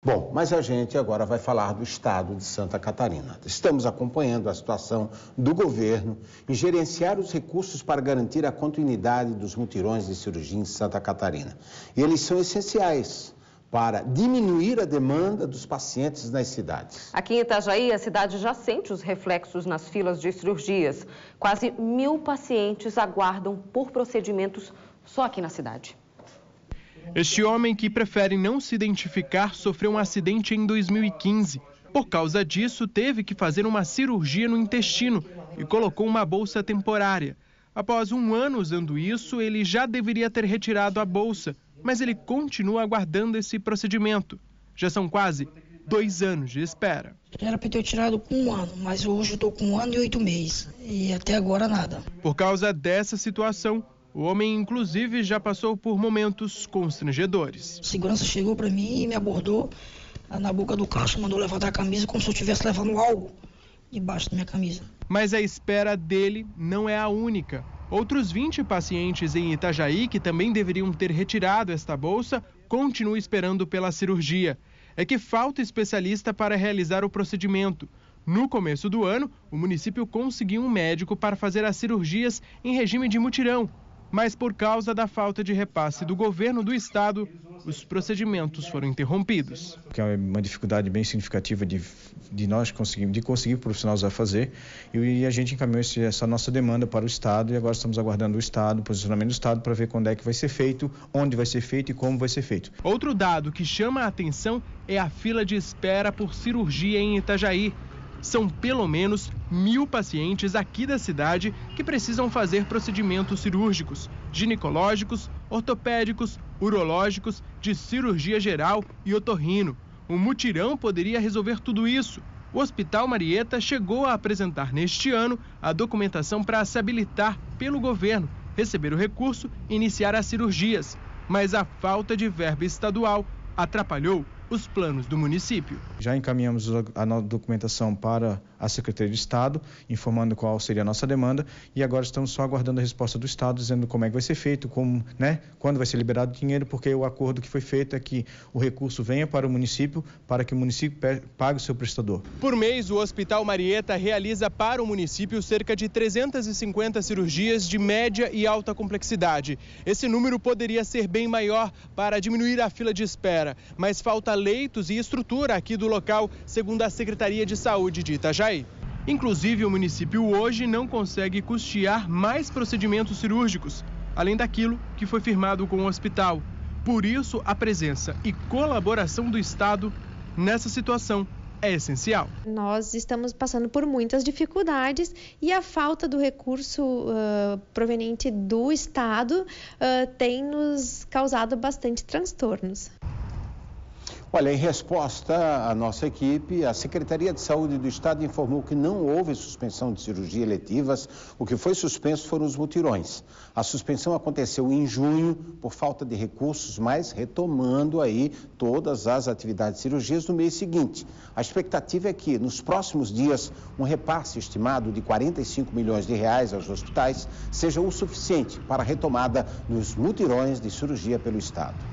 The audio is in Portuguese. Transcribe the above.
Bom, mas a gente agora vai falar do estado de Santa Catarina. Estamos acompanhando a situação do governo em gerenciar os recursos para garantir a continuidade dos mutirões de cirurgia em Santa Catarina. E eles são essenciais para diminuir a demanda dos pacientes nas cidades. Aqui em Itajaí, a cidade já sente os reflexos nas filas de cirurgias. Quase 1.000 pacientes aguardam por procedimentos só aqui na cidade. Este homem, que prefere não se identificar, sofreu um acidente em 2015. Por causa disso, teve que fazer uma cirurgia no intestino e colocou uma bolsa temporária. Após um ano usando isso, ele já deveria ter retirado a bolsa, mas ele continua aguardando esse procedimento. Já são quase 2 anos de espera. Era para ter tirado com 1 ano, mas hoje eu estou com 1 ano e 8 meses e até agora nada. Por causa dessa situação, o homem, inclusive, já passou por momentos constrangedores. A segurança chegou para mim e me abordou na boca do caixa, mandou levantar a camisa como se eu estivesse levando algo debaixo da minha camisa. Mas a espera dele não é a única. Outros 20 pacientes em Itajaí, que também deveriam ter retirado esta bolsa, continuam esperando pela cirurgia. É que falta especialista para realizar o procedimento. No começo do ano, o município conseguiu um médico para fazer as cirurgias em regime de mutirão. Mas por causa da falta de repasse do governo do estado, os procedimentos foram interrompidos. Que é uma dificuldade bem significativa de nós conseguir profissionais a fazer, e a gente encaminhou essa nossa demanda para o estado, e agora estamos aguardando o estado, o posicionamento do estado, para ver quando é que vai ser feito, onde vai ser feito e como vai ser feito. Outro dado que chama a atenção é a fila de espera por cirurgia em Itajaí. São pelo menos 1.000 pacientes aqui da cidade que precisam fazer procedimentos cirúrgicos, ginecológicos, ortopédicos, urológicos, de cirurgia geral e otorrino. Um mutirão poderia resolver tudo isso. O Hospital Marieta chegou a apresentar neste ano a documentação para se habilitar pelo governo, receber o recurso e iniciar as cirurgias. Mas a falta de verba estadual atrapalhou os planos do município. Já encaminhamos a documentação para a Secretaria de Estado, informando qual seria a nossa demanda, e agora estamos só aguardando a resposta do Estado, dizendo como é que vai ser feito, quando vai ser liberado o dinheiro, porque o acordo que foi feito é que o recurso venha para o município, para que o município pague o seu prestador. Por mês, o Hospital Marieta realiza para o município cerca de 350 cirurgias de média e alta complexidade. Esse número poderia ser bem maior para diminuir a fila de espera, mas falta leitos e estrutura aqui do local, segundo a Secretaria de Saúde de Itajaí. Inclusive, o município hoje não consegue custear mais procedimentos cirúrgicos, além daquilo que foi firmado com o hospital. Por isso, a presença e colaboração do Estado nessa situação é essencial. Nós estamos passando por muitas dificuldades e a falta do recurso proveniente do Estado tem nos causado bastante transtornos. Olha, em resposta à nossa equipe, a Secretaria de Saúde do Estado informou que não houve suspensão de cirurgias eletivas. O que foi suspenso foram os mutirões. A suspensão aconteceu em junho por falta de recursos, mas retomando aí todas as atividades de cirurgias no mês seguinte. A expectativa é que, nos próximos dias, um repasse estimado de 45 milhões de reais aos hospitais seja o suficiente para a retomada dos mutirões de cirurgia pelo Estado.